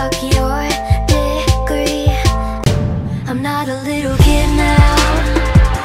suck your degree. I'm not a little kid.